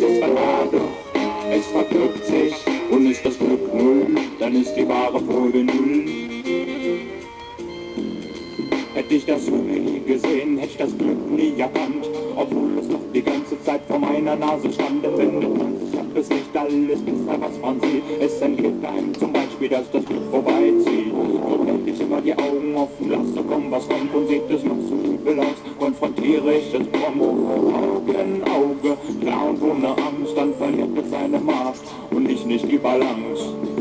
ist verraten, es verknüpft sich und ist das Glück null, dann ist die wahre Freude null. Hätte ich das Junge nie gesehen, hätte ich das Glück nie erkannt, obwohl es noch die ganze Zeit vor meiner Nase stand. Denn wendet man sich ab, ist nicht alles besser, was man sieht. Es entgeht einem zum Beispiel, dass das Glück vorbeizieht. So hält ich immer die Augen offen, lasse kommen, was kommt, und sieht es noch so übel aus, konfrontiere ich es prompt. Auge in Auge, klar und ohne Angst, dann verliert es seine Macht und ich nicht die Balance.